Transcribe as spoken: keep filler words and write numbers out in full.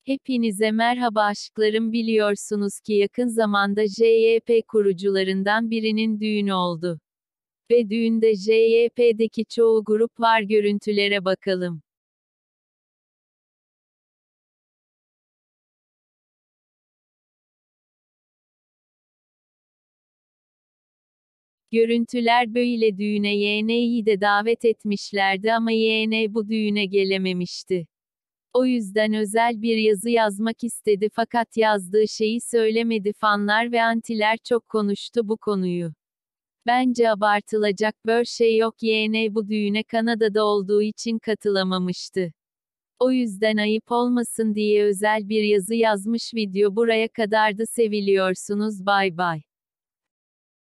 Hepinize merhaba aşklarım, biliyorsunuz ki yakın zamanda J Y P kurucularından birinin düğünü oldu. Ve düğünde J Y P'deki çoğu grup var, görüntülere bakalım. Görüntüler böyle. Düğüne Y N'yi de davet etmişlerdi ama Y N bu düğüne gelememişti. O yüzden özel bir yazı yazmak istedi fakat yazdığı şeyi söylemedi. Fanlar ve antiler çok konuştu bu konuyu. Bence abartılacak bir şey yok. Y N bu düğüne Kanada'da olduğu için katılamamıştı. O yüzden ayıp olmasın diye özel bir yazı yazmış. Video buraya kadardı. Seviliyorsunuz. Bay bay.